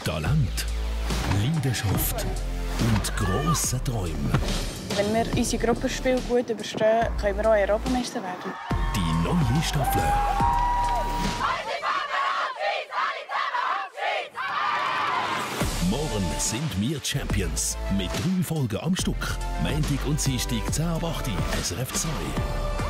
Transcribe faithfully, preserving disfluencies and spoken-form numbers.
Talent, Leidenschaft und grosse Träume. Wenn wir unsere Gruppenspiele gut überstehen, können wir auch Europameister werden. Die neue Staffel. Morgen sind wir Champions. Mit drei Folgen am Stück. Montag und Dienstag zehn ab acht S R F zwei.